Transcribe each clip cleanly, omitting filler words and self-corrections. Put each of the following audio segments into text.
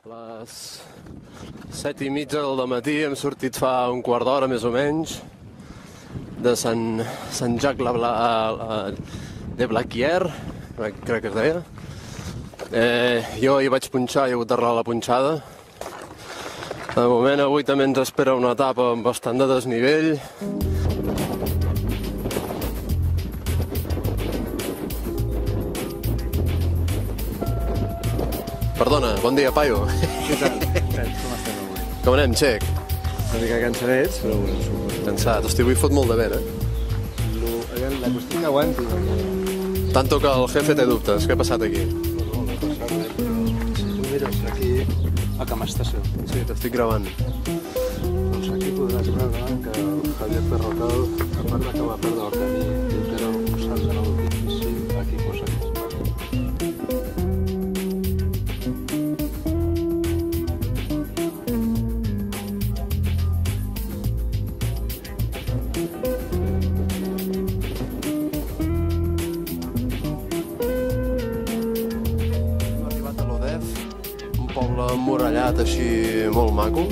A les 7:30 del matí hem sortit fa un quart d'hora més o menys de Sant Jacques de Blaquier, crec que es deia. Jo hi vaig punxar, he hagut d'arreglar la punxada. De moment avui també ens espera una etapa amb bastant de desnivell. Perdona, bon dia, paio. Què tal? Com estem avui? Com anem, Xec? Una mica cansadets, però bueno, Cansat. Hosti, avui fot molt de vent, la qüestió que aguanti. Tanto que el jefe té dubtes. Què ha passat aquí? No ha passat res, però si tu mires aquí a Camp Estació, Sí, t'estic gravant. doncs aquí podràs veure que el Javier Perrocal, a part de que va perdre el camí, diu que era un costat de nou difícil, aquí posa que poble emmurallat així molt maco,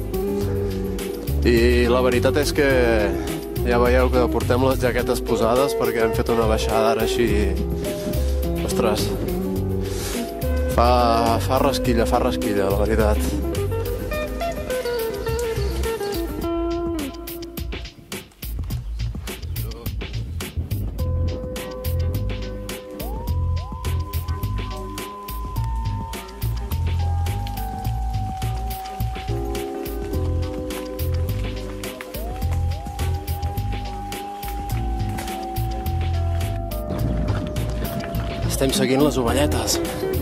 i la veritat és que ja veieu que portem les jaquetes posades perquè hem fet una baixada ara així, ostres, fa rasquilla, la veritat. Estem seguint les ovelletes.